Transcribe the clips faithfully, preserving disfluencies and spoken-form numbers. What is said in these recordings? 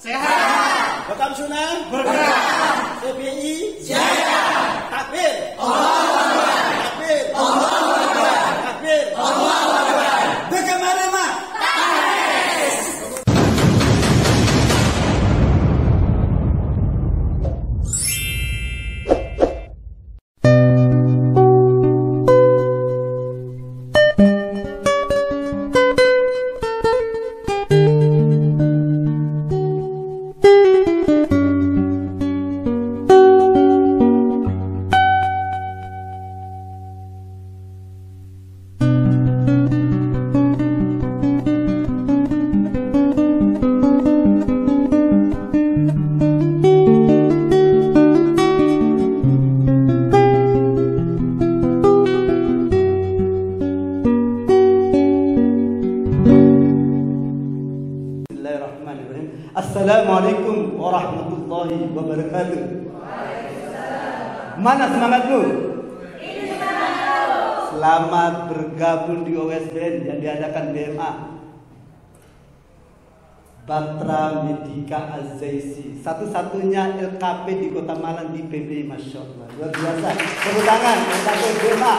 sehat. Bekam Sunan Bergerak. C P I Jaya. Takbir. Allahu Akbar. Takbir. Allahu Akbar. Takbir. Allahu Akbar. Bagaimana mak? Assalamualaikum warahmatullahi wabarakatuh. Mana semangatmu? Selamat bergabung di O S B N yang diadakan B M A Batra Medika Az-Zaisi, satu-satunya L K P di Kota Malang di P B I. Masya Allah, luar biasa. Tepuk tangan untuk B M A.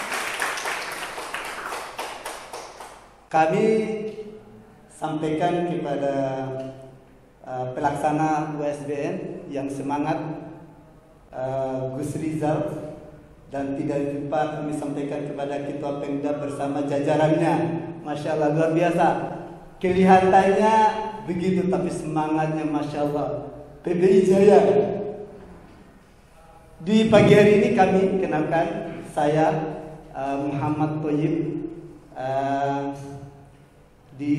Kami sampaikan kepada Uh, pelaksana U S B N yang semangat, uh, Gus Rizal, dan tidak lupa kami sampaikan kepada Ketua Pemda bersama jajarannya. Masya Allah, luar biasa. Kelihatannya begitu, tapi semangatnya Masya Allah. P B I Jaya. Di pagi hari ini kami kenalkan, saya uh, Muhammad Thoyib, uh, di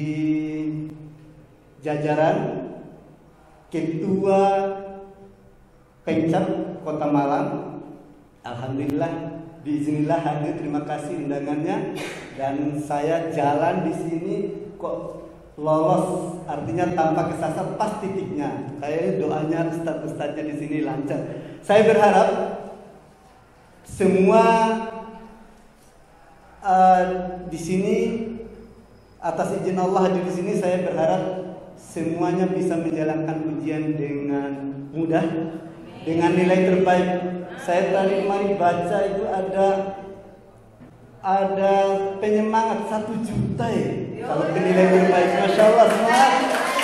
jajaran Ketua Pemcap Kota Malang. Alhamdulillah, biiznillah hadir. Terima kasih undangannya. Dan saya jalan di sini kok lolos, artinya tanpa kesasar, pas titiknya. Kayaknya doanya ustadz-ustadznya di sini lancar. Saya berharap semua uh, di sini atas izin Allah hadir di sini. Saya berharap semuanya bisa menjalankan ujian dengan mudah, dengan nilai terbaik. Saya tadi kemarin baca itu ada ada penyemangat satu juta ya kalau penilai terbaik. Masya Allah, semangat.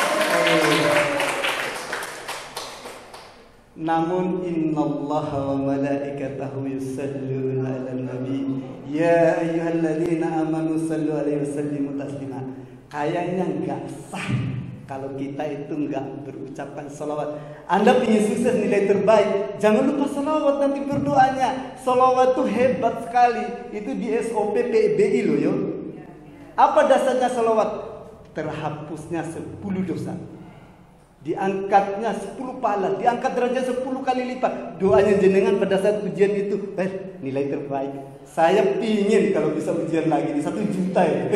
Namun innallaha wa malaikatahu yusalluna 'alan nabi ya ayyuhalladzina amanu sallu alaihi wasallimu taslima. Kayaknya enggak sah kalau kita itu enggak berucapkan salawat. Anda ingin sukses nilai terbaik, jangan lupa salawat nanti berdoanya. Salawat itu hebat sekali. Itu di S O P P B I loh yo. Apa dasarnya salawat? Terhapusnya sepuluh dosa, diangkatnya sepuluh pahala, diangkat derajat sepuluh kali lipat. Doanya jenengan pada saat ujian itu, eh, nilai terbaik. Saya pingin kalau bisa ujian lagi di satu juta ya.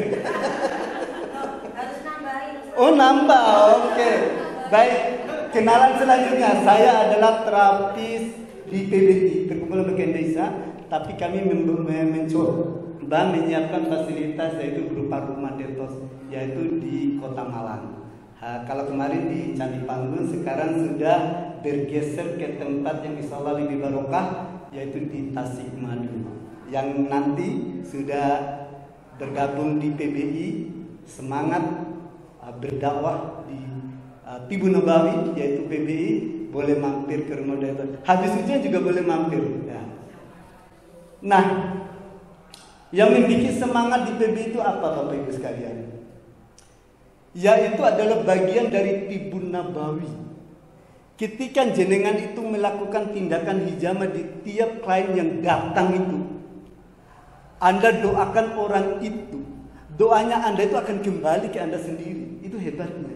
Oh nambah, oke, okay. Baik. Kenalan selanjutnya, saya adalah terapis di P B I, Perkumpulan Bagian Desa. Tapi kami mencoba menyiapkan fasilitas yaitu berupa rumah detos, yaitu di Kota Malang. Ha, kalau kemarin di Candi Panggung, sekarang sudah bergeser ke tempat yang insya Allah lebih barokah, yaitu di Tasikmadu, yang nanti sudah bergabung di P B I, semangat berdakwah di uh, Tibun Nabawi, yaitu P B I. Boleh mampir ke rumah detos. Habis ujian juga boleh mampir ya. Nah, yang membuat semangat di P B I itu apa Bapak Ibu sekalian? Yaitu adalah bagian dari Tibun Nabawi. Ketika jenengan itu melakukan tindakan hijamah di tiap klien yang datang itu, Anda doakan orang itu, doanya Anda itu akan kembali ke Anda sendiri. Itu hebatnya.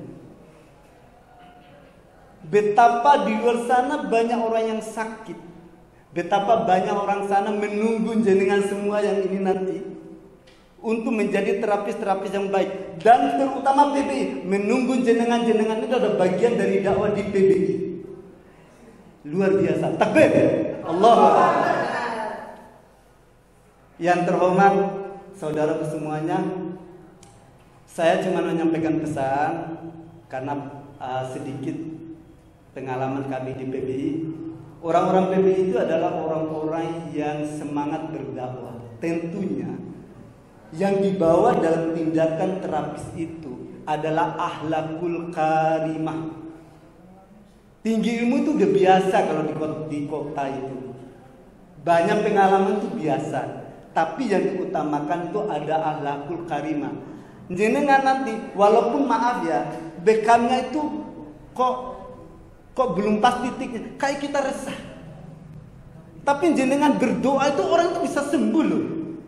Betapa di luar sana banyak orang yang sakit. Betapa banyak orang sana menunggu jenengan semua yang ini nanti untuk menjadi terapis-terapis yang baik. Dan terutama P B I menunggu jenengan-jenengan itu ada bagian dari dakwah di P B I. Luar biasa. Takbir. Allahu Akbar. Yang terhormat saudara semuanya, saya cuma menyampaikan pesan karena uh, sedikit pengalaman kami di P B I. Orang-orang P B I itu adalah orang-orang yang semangat berdakwah. Tentunya yang dibawa dalam tindakan terapis itu adalah akhlakul karimah. Tinggi ilmu itu udah biasa kalau di kota, di kota itu. Banyak pengalaman itu biasa. Tapi yang diutamakan itu ada akhlakul karimah. Jenengan nanti, walaupun maaf ya, bekamnya itu kok kok belum pas titiknya, kayak kita resah. Tapi jenengan berdoa itu orang itu bisa sembuh loh.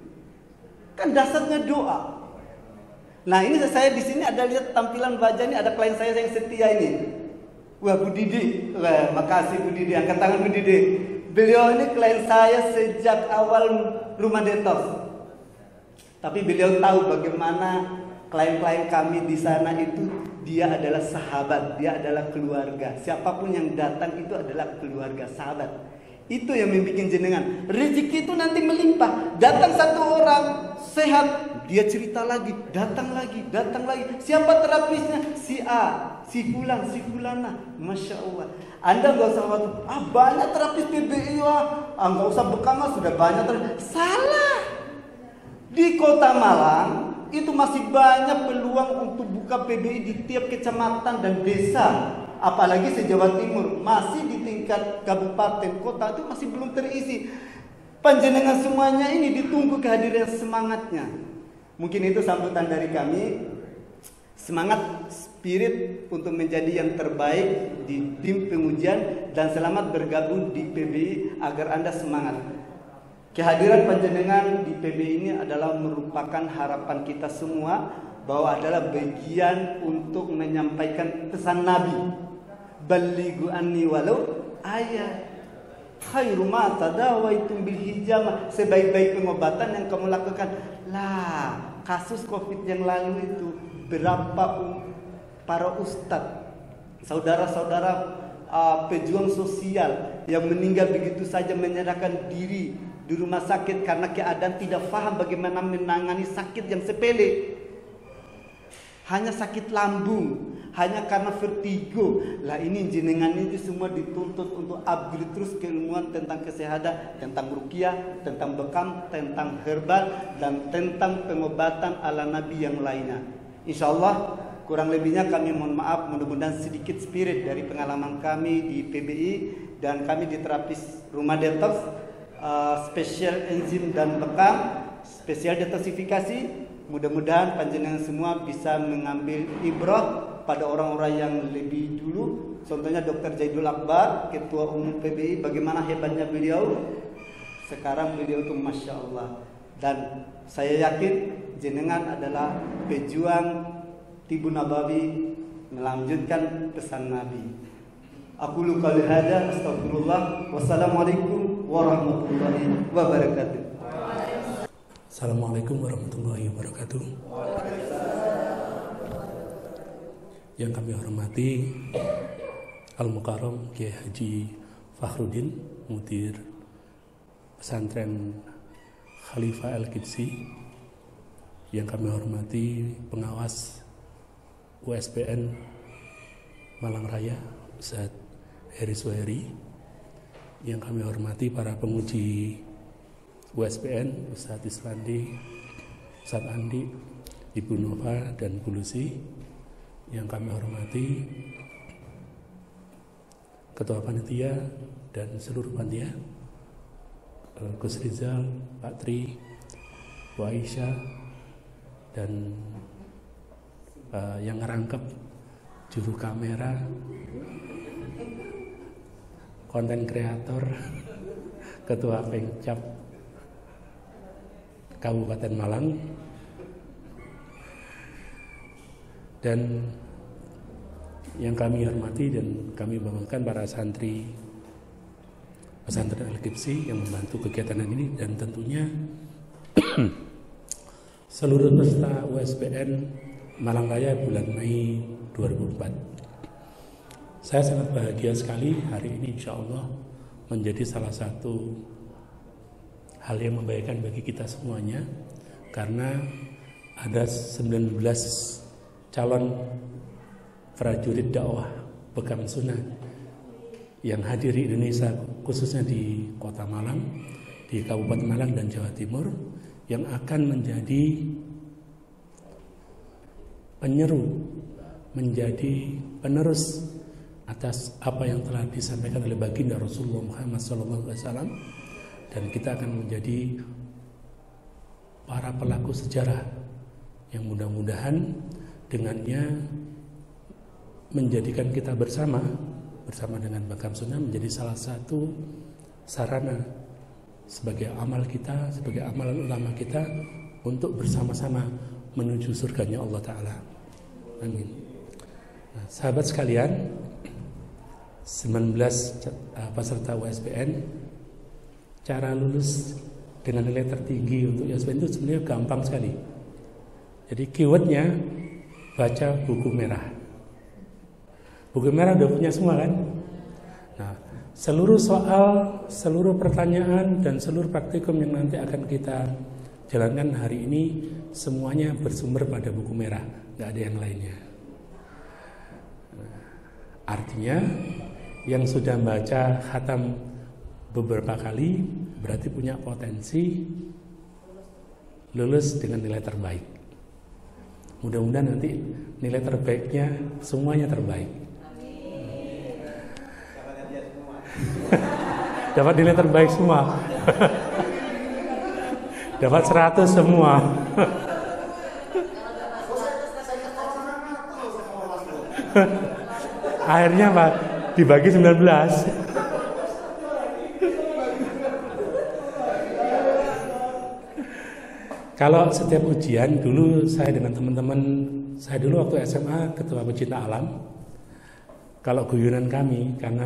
Kan dasarnya doa. Nah ini saya di sini ada lihat tampilan wajah ini, ada klien saya yang setia ini. Wah Bu Didi, wah makasih Bu Didi, angkat tangan Bu Didi. Beliau ini klien saya sejak awal rumah detox. Tapi beliau tahu bagaimana klien-klien kami di sana itu dia adalah sahabat, dia adalah keluarga. Siapapun yang datang itu adalah keluarga, sahabat. Itu yang membuat jenengan. Rezeki itu nanti melimpah. Datang satu orang sehat, dia cerita lagi, datang lagi, datang lagi. Siapa terapisnya? Si A, si Fulan, si Fulana. Masya Allah. Anda gak usah waktu, ah banyak terapis P B I wah, ah gak usah bekam sudah banyak terapis. Salah. Di Kota Malang itu masih banyak peluang untuk buka P B I di tiap kecamatan dan desa. Apalagi se-Jawa Timur, masih di tingkat kabupaten, kota itu masih belum terisi. Panjenengan semuanya ini ditunggu kehadiran semangatnya. Mungkin itu sambutan dari kami. Semangat, spirit untuk menjadi yang terbaik di tim pengujian dan selamat bergabung di P B I agar Anda semangat. Kehadiran panjenengan di P B I ini adalah merupakan harapan kita semua bahwa adalah bagian untuk menyampaikan pesan Nabi. Balighu anni walau ayat. Khairu ma tadawaitum bil hijamah. Sebaik-baik pengobatan yang kamu lakukan. Lah, kasus Covid yang lalu itu berapa para ustadz, saudara-saudara uh, pejuang sosial yang meninggal begitu saja menyerahkan diri di rumah sakit karena keadaan tidak paham bagaimana menangani sakit yang sepele. Hanya sakit lambung, hanya karena vertigo. Lah ini jenengan itu semua dituntut untuk upgrade terus keilmuan tentang kesehatan, tentang ruqyah, tentang bekam, tentang herbal, dan tentang pengobatan ala Nabi yang lainnya. Insya Allah kurang lebihnya kami mohon maaf, mudah-mudahan sedikit spirit dari pengalaman kami di P B I dan kami di terapis rumah detox, uh, spesial enzim dan bekam, spesial detoksifikasi. Mudah-mudahan panjenengan semua bisa mengambil ibrah pada orang-orang yang lebih dulu. Contohnya Dokter Zaidul Akbar, Ketua Umum P B I, bagaimana hebatnya beliau. Sekarang beliau itu Masya Allah. Dan saya yakin jenengan adalah pejuang Tibu Nabawi melanjutkan pesan Nabi. Aku luka lihada, astagfirullah. Wassalamualaikum warahmatullahi wabarakatuh. Assalamualaikum warahmatullahi wabarakatuh. Yang kami hormati Al-Mukarram Kiai Haji Fakhruddin, Mudir Pesantren Khalifah Al-Qidsi. Yang kami hormati pengawas U S B N Malang Raya Ustadz Heri Suheri. Yang kami hormati para penguji U S B N, Ustadz Islandi, Ustadz Andi, Ibu Nova, dan Bu Lucy. Yang kami hormati Ketua Panitia dan seluruh panitia, Gus Rizal, Pak Tri, Bu Aisyah, dan uh, yang ngerangkep juru kamera, konten kreator, Ketua Pengcap Kabupaten Malang, dan yang kami hormati dan kami banggakan para santri pesantren Al-Qidsi yang membantu kegiatan ini, dan tentunya seluruh peserta U S B N Malang Raya bulan Mei dua ribu empat. Saya sangat bahagia sekali hari ini insya Allah menjadi salah satu hal yang membahagiakan bagi kita semuanya, karena ada sembilan belas calon prajurit dakwah Bekam Sunnah yang hadir di Indonesia, khususnya di Kota Malang, di Kabupaten Malang dan Jawa Timur, yang akan menjadi penyeru, menjadi penerus atas apa yang telah disampaikan oleh baginda Rasulullah Muhammad shallallahu alaihi wasallam, dan kita akan menjadi para pelaku sejarah yang mudah-mudahan dengannya menjadikan kita bersama bersama dengan Bekam Sunnah menjadi salah satu sarana sebagai amal kita, sebagai amalan ulama kita untuk bersama-sama menuju surganya Allah Ta'ala. Amin. Nah, sahabat sekalian, sembilan belas peserta U S B N, cara lulus dengan nilai tertinggi untuk U S B N itu sebenarnya gampang sekali. Jadi keywordnya baca buku merah. Buku merah udah punya semua kan? Nah, seluruh soal, seluruh pertanyaan dan seluruh praktikum yang nanti akan kita jalankan hari ini semuanya bersumber pada buku merah, nggak ada yang lainnya. Nah, artinya yang sudah baca khatam beberapa kali berarti punya potensi lulus dengan nilai terbaik. Mudah-mudahan nanti nilai terbaiknya semuanya terbaik. Dapat nilai terbaik semua. Dapat seratus semua. Akhirnya Pak dibagi sembilan belas. Kalau setiap ujian, dulu saya dengan teman-teman, saya dulu waktu S M A ketua pecinta alam. Kalau guyonan kami, karena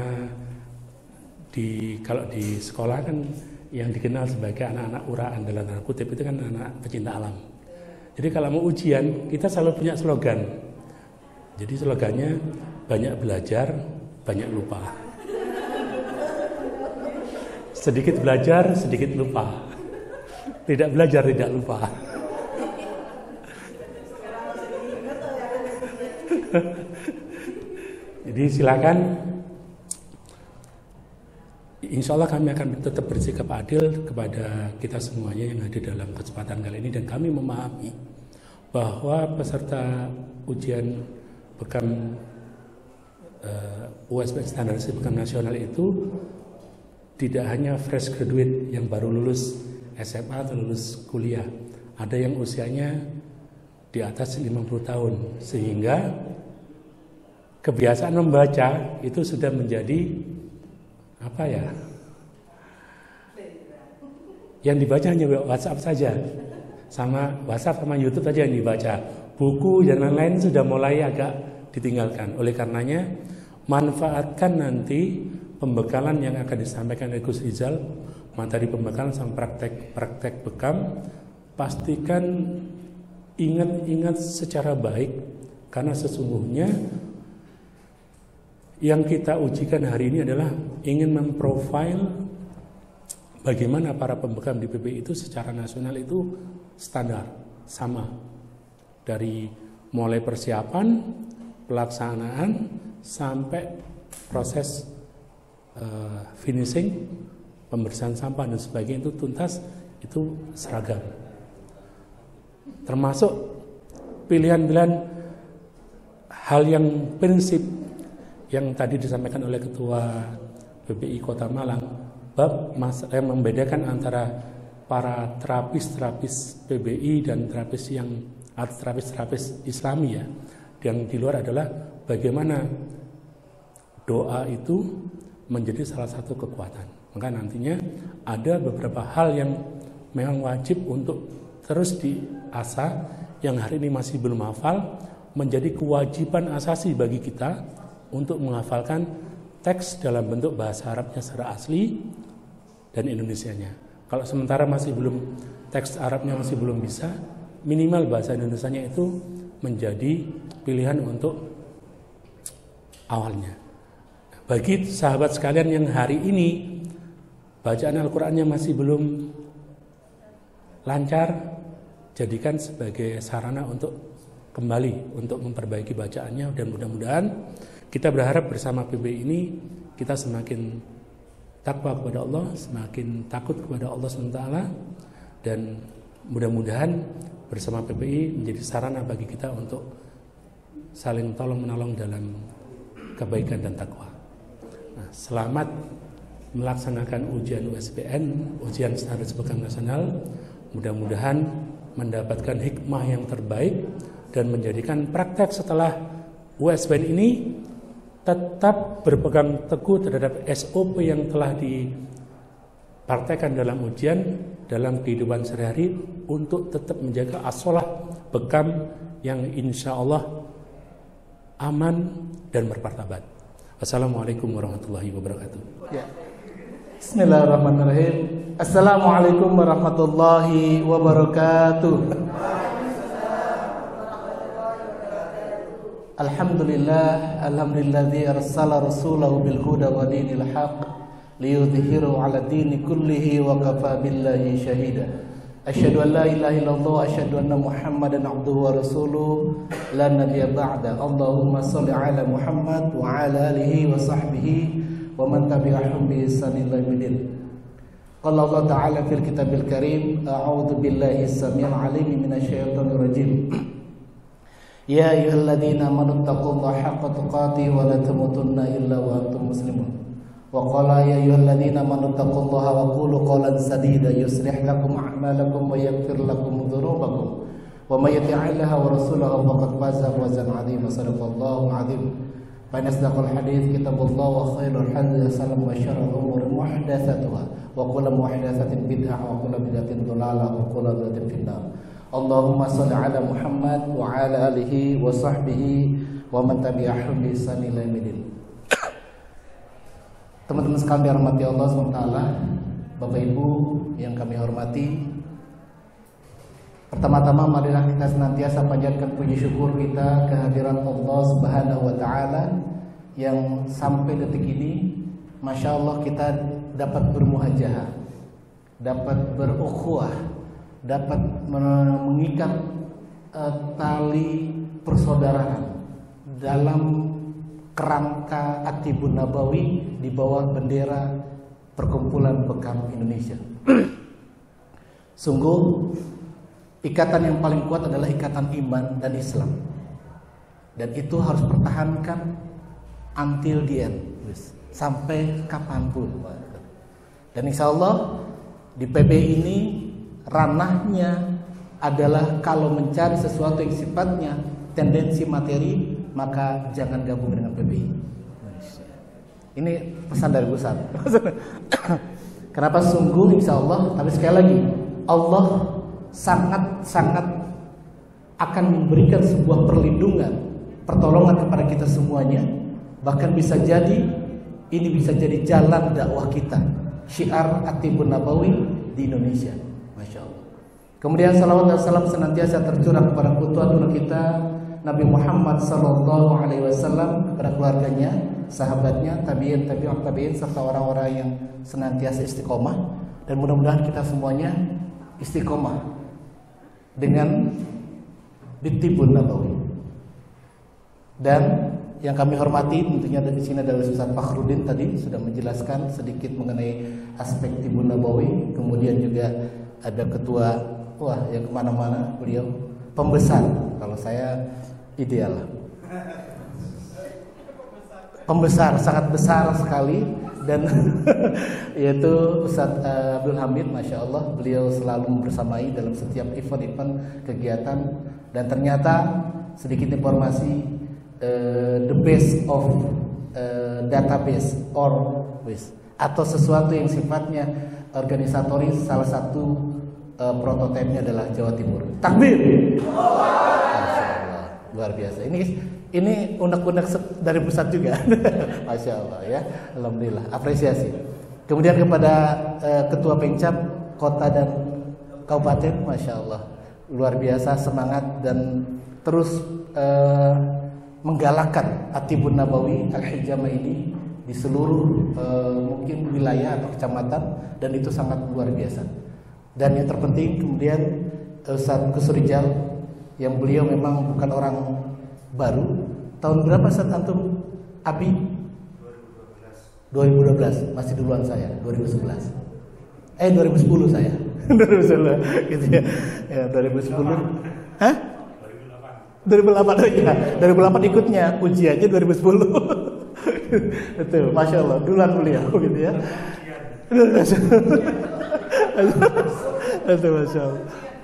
di kalau di sekolah kan yang dikenal sebagai anak-anak uraan dalam tanda kutip itu kan anak pecinta alam. Jadi kalau mau ujian, kita selalu punya slogan. Jadi slogannya banyak belajar, banyak lupa. Sedikit belajar, sedikit lupa. Tidak belajar, tidak lupa. Jadi silakan. Insya Allah kami akan tetap bersikap adil kepada kita semuanya yang hadir dalam kesempatan kali ini, dan kami memahami bahwa peserta ujian Bekam uh, U S B N standarisasi Bekam nasional itu tidak hanya fresh graduate yang baru lulus S M A atau lulus kuliah, ada yang usianya di atas lima puluh tahun, sehingga kebiasaan membaca itu sudah menjadi apa ya? Yang dibaca hanya WhatsApp saja, sama WhatsApp sama YouTube saja yang dibaca. Buku dan lain-lain sudah mulai agak ditinggalkan. Oleh karenanya, manfaatkan nanti pembekalan yang akan disampaikan oleh Gus Rizal, materi pembekalan sama praktek-praktek Bekam. Pastikan ingat-ingat secara baik, karena sesungguhnya yang kita ujikan hari ini adalah ingin memprofil bagaimana para pembekam di P B I itu secara nasional itu standar, sama. Dari mulai persiapan, pelaksanaan, sampai proses uh, finishing, pembersihan sampah dan sebagainya itu tuntas, itu seragam. Termasuk pilihan-pilihan hal yang prinsip yang tadi disampaikan oleh Ketua P B I Kota Malang, bab yang membedakan antara para terapis-terapis P B I dan terapis yang atau terapis-terapis Islami ya, yang di luar adalah bagaimana doa itu menjadi salah satu kekuatan. Maka nantinya ada beberapa hal yang memang wajib untuk terus diasah, yang hari ini masih belum hafal, menjadi kewajiban asasi bagi kita untuk menghafalkan teks dalam bentuk bahasa Arabnya secara asli dan Indonesianya. Kalau sementara masih belum, teks Arabnya masih belum bisa, minimal bahasa Indonesianya itu menjadi pilihan untuk awalnya. Bagi sahabat sekalian yang hari ini bacaan Al-Qur'annya masih belum lancar, jadikan sebagai sarana untuk kembali untuk memperbaiki bacaannya, dan mudah-mudahan kita berharap bersama P B ini kita semakin takwa kepada Allah, semakin takut kepada Allah subhanahu wa taala, dan mudah-mudahan bersama P B I menjadi sarana bagi kita untuk saling tolong menolong dalam kebaikan dan takwa. Nah, selamat melaksanakan ujian U S B N, ujian standar berbagai nasional. Mudah-mudahan mendapatkan hikmah yang terbaik dan menjadikan praktek setelah U S B N ini tetap berpegang teguh terhadap S O P yang telah dipraktekkan dalam ujian dalam kehidupan sehari-hari untuk tetap menjaga as-sholah bekam yang insya Allah aman dan bermartabat. Wassalamualaikum warahmatullahi wabarakatuh. Ya. Bismillahirrahmanirrahim. Assalamualaikum warahmatullahi wabarakatuh. Alhamdulillah, alhamdulilladzi arsala rasulahu bil huda wa dinil haqq liyudhhirahu 'ala dini kullihi wa kafa billahi shahida. Asyhadu an la ilaha illallah wa asyhadu anna Muhammadan 'abduhu wa rasuluhu la nabiyya ba'da. Allahumma shalli 'ala Muhammad wa 'ala alihi wa sahbihi wa man tabi'ahum bi ihsan ila yaumil. Qala Allah ta'ala fil kitabil karim, a'udzu billahi as-sami'il 'alim minasy syaithanir rajim. Ya ayyuhalladzina amanu taqullaha haqqa tuqatih wa la tamutunna illa wa antum muslimun. Wa qala ya ayyuhalladzina amanu taqullaha wa qulu qawlan sadida yuslih lakum a'malakum wa yaghfir lakum dhunubakum wa may yuti'illaha wa rasulahu faqad faza fawzan 'azima. Shadaqallahu 'azim. Fa nasdaqul hadits kitabullah wa khairul hadits salam wa syarrul umuri muhdatsatuha wa kullu muhdatsatin bid'ah wa kullu bid'atin dhalalah wa kullu dhalalatin finnar. Allahumma shalli ala Muhammad wa ala alihi wa sahbihi wa man tabi'ahum bi ihsan ila yaumil. Teman-teman sekalian dirahmati Allah subhanahu wa taala, Bapak Ibu yang kami hormati, pertama-tama marilah kita senantiasa panjatkan puji syukur kita kehadiran Allah Subhanahu wa taala yang sampai detik ini Masya Allah kita dapat bermuhajahah, dapat berukhuwah, dapat mengikat uh, tali persaudaraan dalam kerangka Atibun Nabawi di bawah bendera Perkumpulan Bekam Indonesia. Sungguh ikatan yang paling kuat adalah ikatan iman dan Islam, dan itu harus pertahankan until the end, sampai kapanpun. Dan insya Allah di P B I ini ranahnya adalah kalau mencari sesuatu yang sifatnya tendensi materi, maka jangan gabung dengan P B I. Ini pesan dari Ustaz. Kenapa sungguh insya Allah, tapi sekali lagi Allah sangat-sangat akan memberikan sebuah perlindungan, pertolongan kepada kita semuanya. Bahkan bisa jadi ini bisa jadi jalan dakwah kita, syiar Atibun Nabawi di Indonesia. Masya Allah. Kemudian salawat dan salam senantiasa tercurah kepada qudwatun kita Nabi Muhammad sallallahu alaihi wasallam, kepada keluarganya, sahabatnya, tabi'in, tabi'ut tabi'in, serta orang-orang yang senantiasa istiqomah. Dan mudah-mudahan kita semuanya istiqomah dengan Atibun Nabawi. Dan yang kami hormati tentunya dari sini adalah Ustaz Fakhruddin tadi sudah menjelaskan sedikit mengenai aspek Atibun Nabawi. Kemudian juga ada ketua, wah yang kemana-mana beliau pembesar, kalau saya ideal pembesar, sangat besar sekali. Dan yaitu Ustaz Abdul Hamid, Masya Allah, beliau selalu membersamai dalam setiap event-event kegiatan. Dan ternyata sedikit informasi, uh, the base of uh, database or with, atau sesuatu yang sifatnya organisatoris, salah satu uh, prototipenya adalah Jawa Timur. Takbir. Masya Allah, luar biasa. Ini Ini unek-unek dari pusat juga. Masya Allah ya. Alhamdulillah, apresiasi. Kemudian kepada uh, Ketua Pengcap Kota dan Kabupaten, Masya Allah, luar biasa semangat dan terus uh, menggalakkan Atibun Nabawi Al-Hijamah ini di seluruh uh, mungkin wilayah atau kecamatan, dan itu sangat luar biasa. Dan yang terpenting kemudian Ustaz Kusrijal yang beliau memang bukan orang baru. Tahun berapa Ustaz antum Abi? dua ribu dua belas, masih duluan saya, dua ribu sebelas. Eh dua ribu sepuluh saya. dua ribu sepuluh gitu ya. Ya dua ribu sepuluh. Hah? dua ribu delapan ya. dua ribu delapan ikutnya, ujiannya dua ribu sepuluh. Betul, Masya Allah, duluan beliau gitu ya. Betul, Masya Allah.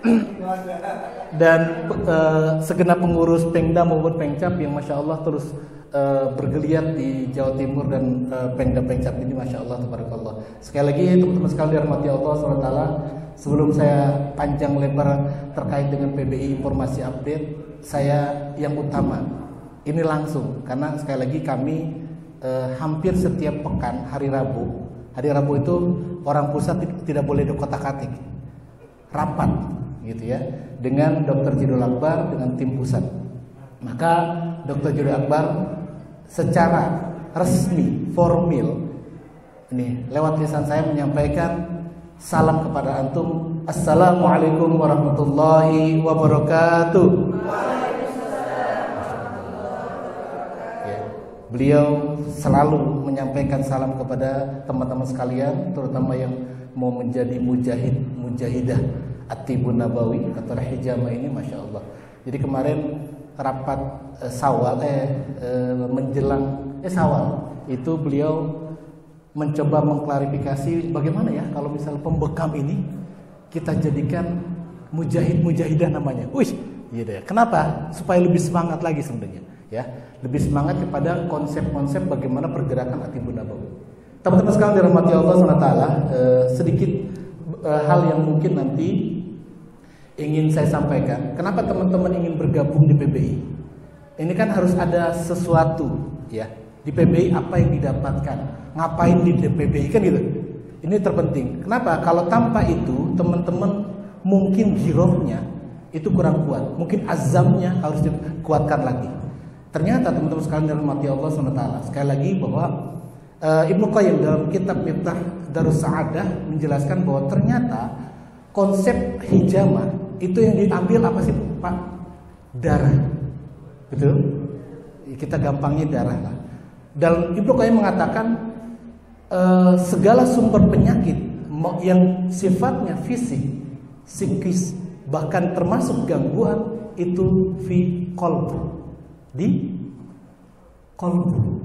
Dan uh, segenap pengurus Pengda maupun Pengcap yang Masya Allah terus uh, bergeliat di Jawa Timur dan uh, Pengda Pengcap ini Masya Allah, tabarakallah. Sekali lagi teman-teman sekalian dirahmati Allah subhanahu wa taala, sebelum saya panjang lebar terkait dengan P B I informasi update, saya yang utama ini langsung karena sekali lagi kami uh, hampir setiap pekan hari Rabu, hari Rabu itu orang pusat tidak boleh dikotak-atik, rapat gitu ya, dengan Dokter Jidul Akbar dengan tim pusat. Maka Dokter Jidul Akbar secara resmi, formal ini lewat lisan saya menyampaikan salam kepada antum. Assalamualaikum warahmatullahi wabarakatuh. Ya, beliau selalu menyampaikan salam kepada teman-teman sekalian, terutama yang mau menjadi mujahid, mujahidah At-Tibun Nabawi atau hijama ini, Masya Allah. Jadi kemarin rapat eh, Sawal eh, eh menjelang eh Sawal itu beliau mencoba mengklarifikasi bagaimana ya kalau misalnya pembekam ini kita jadikan mujahid-mujahidah namanya. Wih, gitu ya. Kenapa? Supaya lebih semangat lagi sebenarnya, ya. Lebih semangat kepada konsep-konsep bagaimana pergerakan At-Tibun Nabawi. Teman-teman sekalian dirahmati Allah subhanahu wa taala, eh, sedikit eh, hal yang mungkin nanti ingin saya sampaikan. Kenapa teman-teman ingin bergabung di P B I? Ini kan harus ada sesuatu, ya. Di P B I apa yang didapatkan? Ngapain di P B I kan gitu. Ini terpenting. Kenapa? Kalau tanpa itu teman-teman mungkin girohnya itu kurang kuat. Mungkin azamnya harus dikuatkan lagi. Ternyata teman-teman sekalian dirahmati Allah subhanahu wa taala, sekali lagi bahwa uh, Ibnu Qayyim dalam kitab Miftah Darus Sa'adah menjelaskan bahwa ternyata konsep hijama itu yang diambil apa sih Pak? Darah. Betul? Kita gampangnya darah lah. Dan Ibnu Qayyim mengatakan uh, segala sumber penyakit yang sifatnya fisik, psikis, bahkan termasuk gangguan itu fi qalb, di qalbu.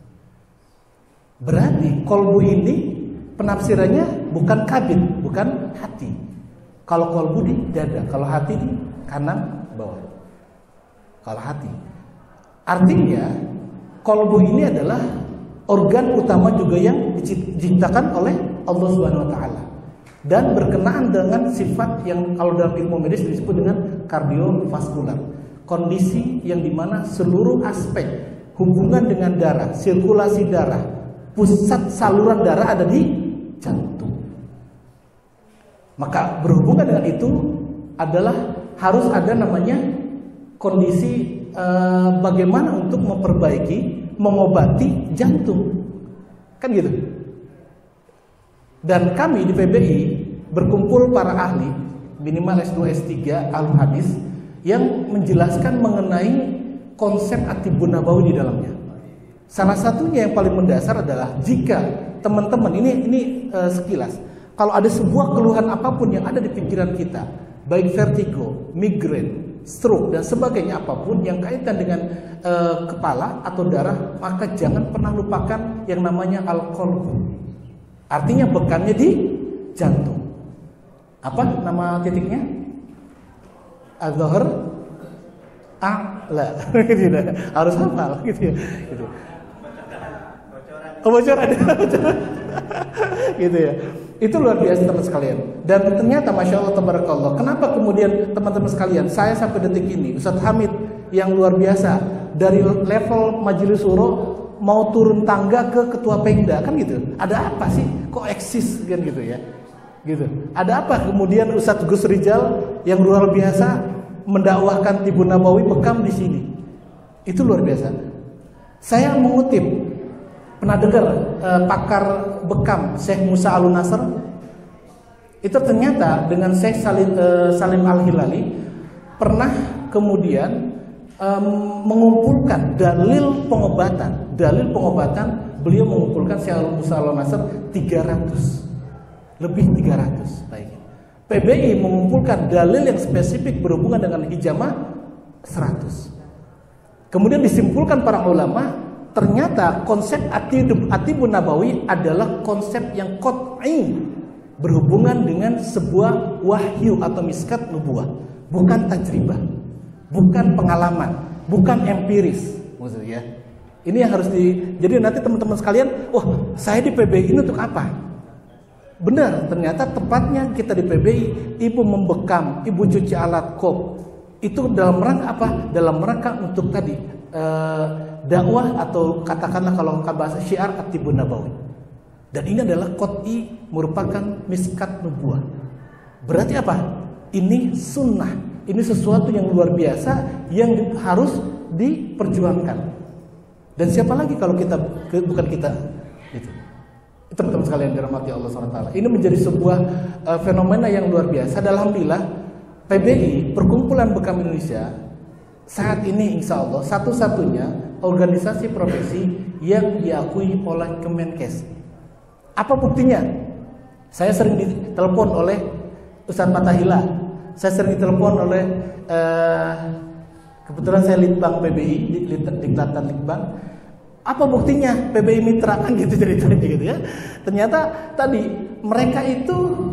Berarti qalbu ini penafsirannya bukan kabid, bukan hati. Kalau qalbu di dada, kalau hati di kanan bawah. Kalau hati, artinya qalbu ini adalah organ utama juga yang diciptakan oleh Allah Subhanahu wa taala dan berkenaan dengan sifat yang kalau dalam ilmu medis disebut dengan kardiovaskular. Kondisi yang dimana seluruh aspek hubungan dengan darah, sirkulasi darah, pusat saluran darah ada di jantung. Maka berhubungan dengan itu adalah harus ada namanya kondisi eh, bagaimana untuk memperbaiki, mengobati jantung. Kan gitu. Dan kami di P B I berkumpul para ahli minimal S dua S tiga ahli hadis yang menjelaskan mengenai konsep At-Tibun Nabawi di dalamnya. Salah satunya yang paling mendasar adalah jika teman-teman ini ini uh, sekilas, kalau ada sebuah keluhan apapun yang ada di pikiran kita, baik vertigo, migrain, stroke dan sebagainya apapun yang kaitan dengan uh, kepala atau darah, maka jangan pernah lupakan yang namanya al-qalbu. Artinya bekannya di jantung. Apa nama titiknya? Al-Dhahr A'la. Harus hafal gitu ya. Gitu. Kebocoran. Gitu ya. Itu luar biasa teman sekalian. Dan ternyata Masya Allah tabarakallah, kenapa kemudian teman-teman sekalian, saya sampai detik ini Ustadz Hamid yang luar biasa dari level majelis suro mau turun tangga ke ketua Pengda kan gitu. Ada apa sih? Kok eksis kan gitu ya? Gitu. Ada apa kemudian Ustadz Gus Rijal yang luar biasa mendakwahkan Tibun Nabawi bekam di sini? Itu luar biasa. Saya mengutip, pernah dengar eh, pakar bekam Syekh Musa Alun Nasr? Itu ternyata dengan Syekh Salim, eh, Salim Al Hilali pernah kemudian um, mengumpulkan dalil pengobatan. Dalil pengobatan beliau mengumpulkan Syekh Musa Al-Nasr tiga ratus. Lebih tiga ratus. Baik. P B I mengumpulkan dalil yang spesifik berhubungan dengan hijamah seratus. Kemudian disimpulkan para ulama, ternyata konsep At-Tibbun Nabawi adalah konsep yang qat'i, berhubungan dengan sebuah wahyu atau miskat nubuah, bukan tajribah, bukan pengalaman, bukan empiris, maksudnya. Ini yang harus di. Jadi nanti teman-teman sekalian, wah, saya di P B I ini untuk apa? Benar, ternyata tepatnya kita di P B I, ibu membekam, ibu cuci alat kop. Itu dalam rangka apa? Dalam rangka untuk tadi eh, dakwah atau katakanlah kalau ngomong bahasa syiar At-Tibbun Nabawi. Dan ini adalah qat'i, merupakan miskat nubuah. Berarti apa? Ini sunnah. Ini sesuatu yang luar biasa yang harus diperjuangkan. Dan siapa lagi kalau kita bukan kita? Gitu. Teman-teman sekalian dirahmati Allah subhanahu wa taala. Ini menjadi sebuah uh, fenomena yang luar biasa. Dan alhamdulillah P B I, Perkumpulan Bekam Indonesia, saat ini insya Allah satu-satunya organisasi profesi yang diakui oleh Kemenkes. Apa buktinya? Saya sering ditelepon oleh Ustaz Fatahillah, saya sering ditelepon oleh uh, kebetulan saya litbang P B I, Diklat Litbang. Apa buktinya? P B I mitra kan gitu ceritanya gitu ya. Ternyata tadi mereka itu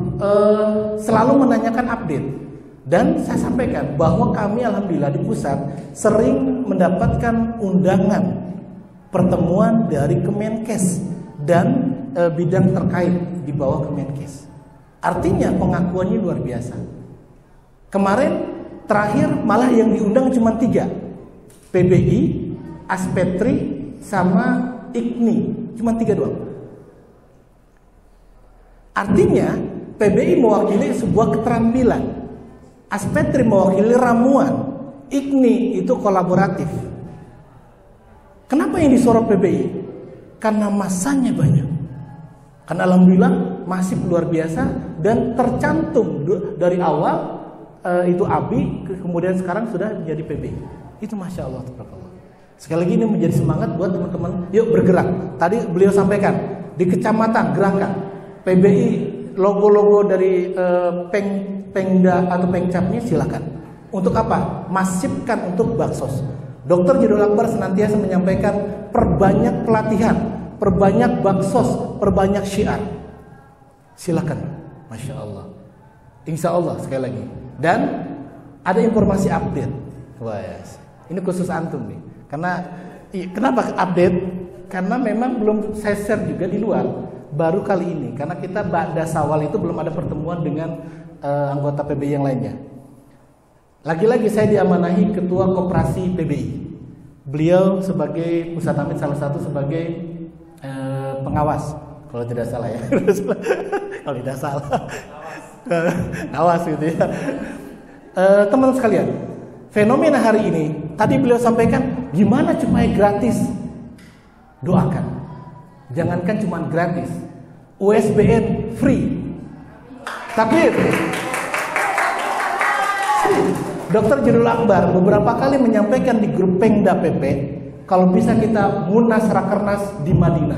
uh, selalu menanyakan update. Dan saya sampaikan bahwa kami alhamdulillah di pusat sering mendapatkan undangan pertemuan dari Kemenkes dan e, bidang terkait di bawah Kemenkes. Artinya pengakuannya luar biasa. Kemarin terakhir malah yang diundang cuma tiga, P B I, Aspetri, sama I K N I, cuma tiga doang. Artinya P B I mewakili sebuah keterampilan. Aspetri mewakili ramuan, I K N I itu kolaboratif. Kenapa yang disorot P B I? Karena masanya banyak. Karena alhamdulillah masih luar biasa dan tercantum dari awal e, itu A B I, kemudian sekarang sudah menjadi P B I. Itu masya Allah, tabarakallah. Sekali lagi ini menjadi semangat buat teman-teman. Yuk bergerak. Tadi beliau sampaikan di kecamatan gerakan P B I, logo-logo dari e, Peng Pengda atau Pengcapnya silakan. Untuk apa? Masifkan untuk baksos. Dokter Jidul Akbar senantiasa menyampaikan perbanyak pelatihan, perbanyak baksos, perbanyak syiar. Silakan. Masya Allah. Insya Allah sekali lagi. Dan ada informasi update. Wah, yes. Ini khusus antum nih. Karena kenapa update? Karena memang belum saya share juga di luar. Baru kali ini. Karena kita ba'da Sawal itu belum ada pertemuan dengan Uh, anggota P B I yang lainnya. Lagi-lagi saya diamanahi ketua koperasi P B I. Beliau sebagai Ustaz Hamid salah satu sebagai uh, pengawas, kalau tidak salah ya. Kalau tidak salah. Awas gitu ya. Uh, teman sekalian, fenomena hari ini tadi beliau sampaikan gimana supaya gratis. Doakan. Jangankan cuma gratis. U S B N free. Takbir. Dokter Jidul Akbar beberapa kali menyampaikan di grup Pengda P P, kalau bisa kita munas rakernas di Madinah.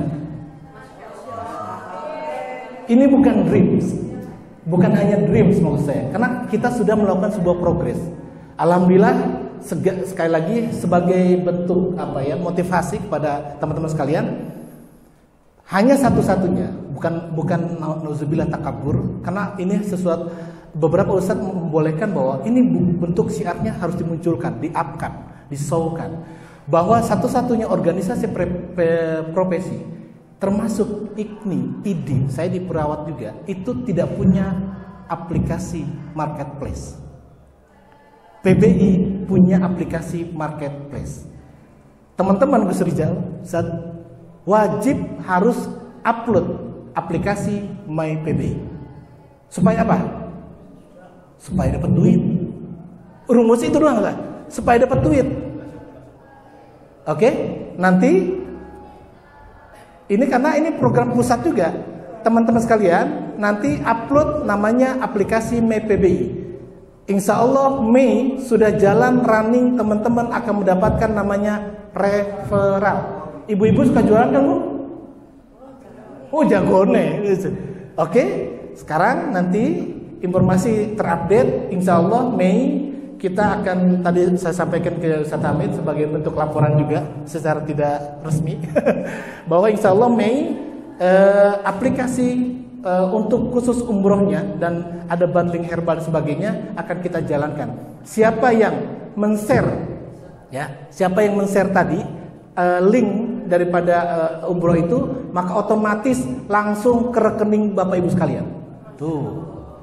Ini bukan dreams, bukan hanya dreams maksud saya, karena kita sudah melakukan sebuah progres. Alhamdulillah, sekali lagi sebagai bentuk apa ya motivasi kepada teman-teman sekalian. Hanya satu-satunya, bukan bukan nauzubillah takabur, karena ini sesuatu beberapa ustadz membolehkan bahwa ini bentuk syiarnya harus dimunculkan, di-up-kan, disaukan, bahwa satu-satunya organisasi pre, pre, profesi termasuk I K N I, I D I, saya di perawat juga, itu tidak punya aplikasi marketplace. P B I punya aplikasi marketplace. Teman-teman Gus Rizal, Ustaz, wajib harus upload aplikasi My P B I. Supaya apa? Supaya dapat duit. Rumus itu doang lah. Supaya dapat duit. Oke? Nanti ini karena ini program pusat juga. Teman-teman sekalian, nanti upload namanya aplikasi My P B I. Insya Allah Mei sudah jalan running, teman-teman akan mendapatkan namanya referral. Ibu-ibu suka jualan kan Bu? Oh jagone. Oke, sekarang nanti informasi terupdate. Insya Allah Mei kita akan, tadi saya sampaikan ke Ustaz Hamid sebagai bentuk laporan juga secara tidak resmi bahwa Insya Allah Mei eh, aplikasi eh, untuk khusus umrohnya dan ada bundling herbal dan sebagainya akan kita jalankan. Siapa yang men-share ya, siapa yang men-share tadi eh, link daripada uh, umroh itu, maka otomatis langsung ke rekening Bapak Ibu sekalian. Tuh,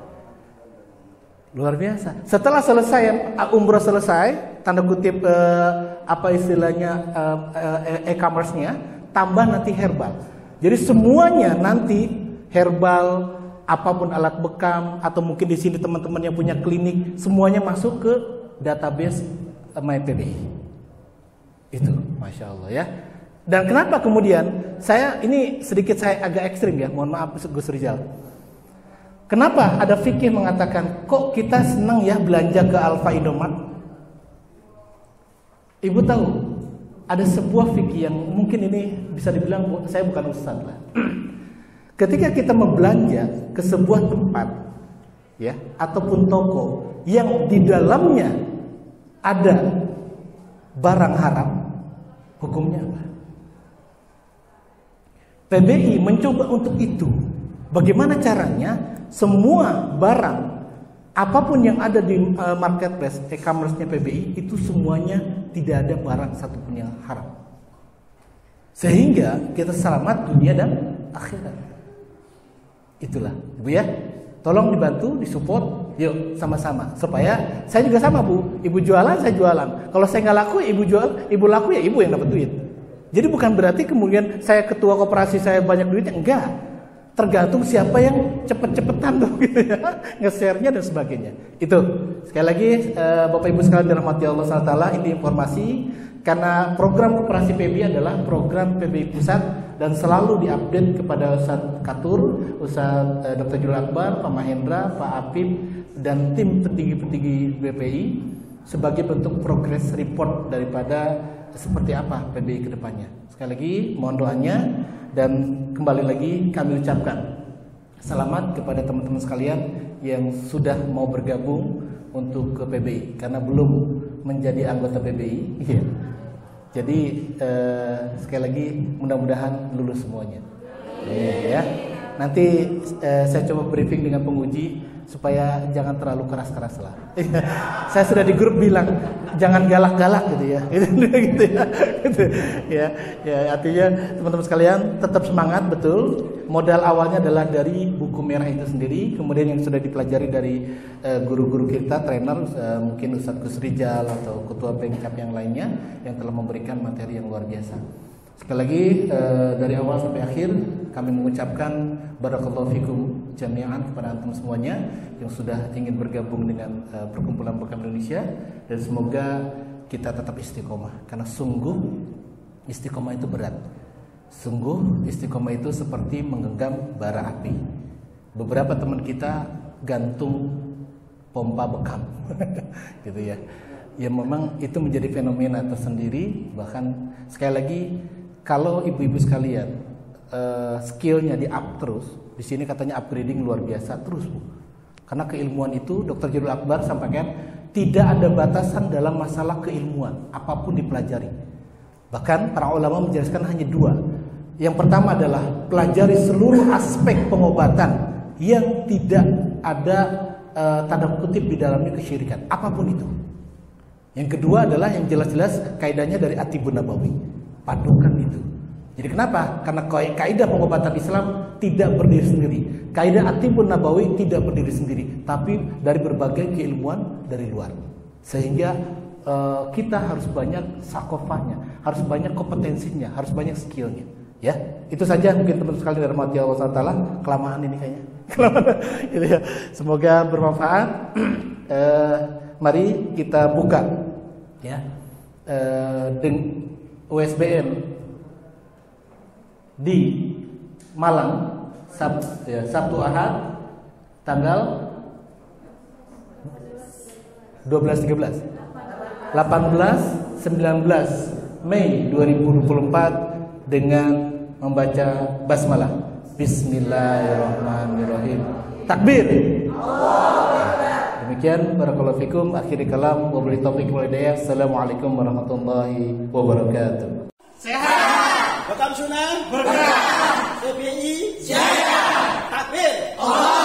luar biasa. Setelah selesai uh, umroh selesai, tanda kutip uh, apa istilahnya uh, uh, e-commerce-nya, tambah nanti herbal. Jadi semuanya nanti herbal, apapun alat bekam atau mungkin di sini teman-teman yang punya klinik, semuanya masuk ke database uh, MyPBI. Itu, masya Allah ya. Dan kenapa kemudian saya ini sedikit saya agak ekstrim ya, mohon maaf Gus Rizal. Kenapa ada fikih mengatakan kok kita senang ya belanja ke Alfa Indomaret? Ibu tahu ada sebuah fikih yang mungkin ini bisa dibilang saya bukan ustaz lah. Ketika kita membelanja ke sebuah tempat ya ataupun toko yang di dalamnya ada barang haram, hukumnya apa? P B I mencoba untuk itu. Bagaimana caranya semua barang apapun yang ada di uh, marketplace e-commerce-nya P B I itu semuanya tidak ada barang satupun yang haram. Sehingga kita selamat dunia dan akhirat. Itulah, Ibu ya. Tolong dibantu, disupport, yuk sama-sama. Supaya saya juga sama Bu, Ibu jualan, saya jualan. Kalau saya nggak laku, Ibu jual, Ibu laku ya Ibu yang dapat duit. Jadi bukan berarti kemudian saya ketua koperasi saya banyak duitnya, enggak. Tergantung siapa yang cepet-cepetan tuh gitu ya, nge-share-nya dan sebagainya. Itu sekali lagi eh, Bapak Ibu sekalian dirahmati Allah subhanahu wa taala, ini informasi karena program koperasi P B I adalah program P B I pusat dan selalu diupdate kepada Ustaz Katur, Ustaz eh, Doktor Jul Akbar, Pak Mahendra, Pak Apip dan tim petinggi-petinggi B P I sebagai bentuk progress report daripada seperti apa P B I ke depannya. Sekali lagi mohon doanya dan kembali lagi kami ucapkan selamat kepada teman-teman sekalian yang sudah mau bergabung untuk ke P B I karena belum menjadi anggota P B I. Ya. Jadi eh, sekali lagi mudah-mudahan lulus semuanya. Ya. Nanti eh, saya coba briefing dengan penguji supaya jangan terlalu keras-keras lah. Saya sudah di grup bilang jangan galak-galak gitu ya, gitu ya, gitu ya. Ya artinya teman-teman sekalian tetap semangat betul. Modal awalnya adalah dari buku merah itu sendiri, kemudian yang sudah dipelajari dari uh, guru-guru kita, trainer, uh, mungkin Ustadz Gus Rizal atau ketua Pengcap yang lainnya yang telah memberikan materi yang luar biasa. Sekali lagi uh, dari awal sampai akhir kami mengucapkan barakallahu fikum jami'an kepada antum semuanya yang sudah ingin bergabung dengan uh, perkumpulan bekam Indonesia dan semoga kita tetap istiqomah karena sungguh istiqomah itu berat. Sungguh istiqomah itu seperti menggenggam bara api. Beberapa teman kita gantung pompa bekam gitu ya. Ya memang itu menjadi fenomena tersendiri. Bahkan sekali lagi kalau ibu-ibu sekalian uh, skillnya di up terus, di sini katanya upgrading luar biasa terus Bu. Karena keilmuan itu Doktor Jadul Akbar sampaikan tidak ada batasan dalam masalah keilmuan apapun dipelajari. Bahkan para ulama menjelaskan hanya dua. Yang pertama adalah pelajari seluruh aspek pengobatan yang tidak ada uh, tanda kutip di dalamnya kesyirikan apapun itu. Yang kedua adalah yang jelas-jelas kaidahnya dari At-Tibbun Nabawi. Padukan itu. Jadi kenapa? Karena kaidah pengobatan Islam tidak berdiri sendiri. Kaidah At-Tibbun Nabawi tidak berdiri sendiri, tapi dari berbagai keilmuan dari luar. Sehingga uh, kita harus banyak sakofahnya, harus banyak kompetensinya, harus banyak skillnya. Ya, itu saja mungkin teman-teman sekalian dari rahmati Allah subhanahu wa taala. Kelamaan ini kayaknya. Kelamaan. Gitu ya. Semoga bermanfaat. uh, Mari kita buka ya uh, dengan U S B N di Malang Sab, ya, Sabtu Ahad tanggal dua belas tiga belas delapan belas sembilan belas Mei dua ribu dua puluh empat dengan membaca basmalah. Bismillahirrahmanirrahim. Takbir. Demikian barakallahu fikum, akhiri kalam, wabillahi taufiq wal hidayah. Assalamualaikum warahmatullahi wabarakatuh. Sehat. Bekam Sunan bergerak. C P I jaya. Takbir. Allah.